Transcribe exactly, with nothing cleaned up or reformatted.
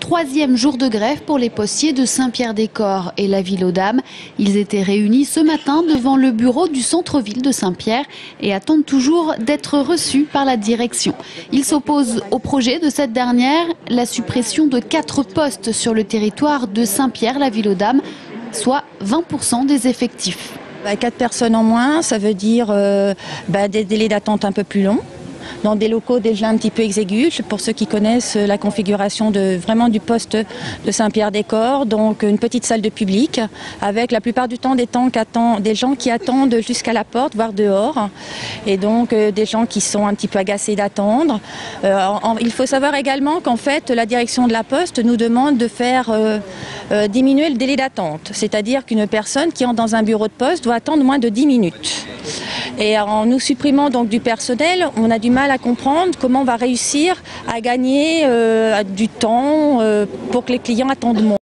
troisième jour de grève pour les postiers de Saint-Pierre-des-Corps et la ville aux Dames. Ils étaient réunis ce matin devant le bureau du centre-ville de Saint-Pierre et attendent toujours d'être reçus par la direction. Ils s'opposent au projet de cette dernière, la suppression de quatre postes sur le territoire de Saint-Pierre, la ville aux Dames, soit vingt pour cent des effectifs. Bah, quatre personnes en moins, ça veut dire euh, bah, des délais d'attente un peu plus longs, dans des locaux déjà un petit peu exigus, pour ceux qui connaissent la configuration de, vraiment du poste de Saint-Pierre-des-Corps, donc une petite salle de public, avec la plupart du temps des, temps qu'attend, des gens qui attendent jusqu'à la porte, voire dehors, et donc euh, des gens qui sont un petit peu agacés d'attendre. Euh, en, il faut savoir également qu'en fait, la direction de la Poste nous demande de faire euh, euh, diminuer le délai d'attente, c'est-à-dire qu'une personne qui entre dans un bureau de poste doit attendre moins de dix minutes. Et en nous supprimant donc du personnel, on a du mal à comprendre comment on va réussir à gagner euh, du temps euh, pour que les clients attendent moins.